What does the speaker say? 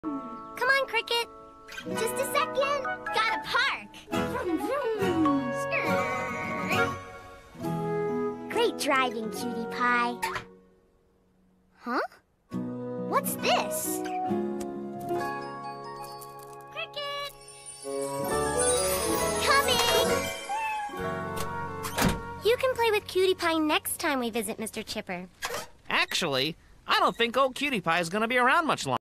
Come on, Cricket. Just a second. Gotta park. Vroom, vroom. Skirt. Great driving, Cutie Pie. Huh? What's this? Cricket! Coming! You can play with Cutie Pie next time we visit Mr. Chipper. Actually, I don't think old Cutie Pie is going to be around much longer.